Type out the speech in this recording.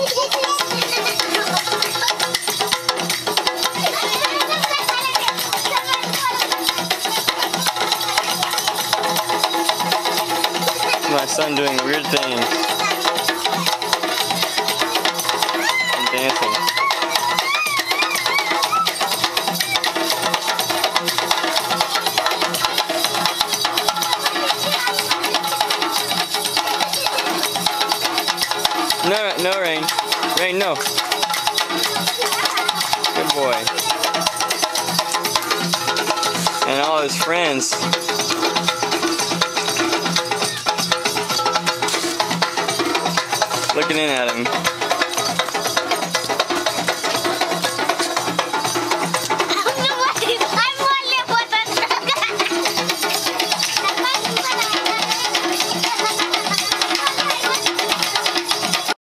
My son doing weird things and dancing. No, no, Rain. Rain, no. Good boy. And all his friends. Looking in at him.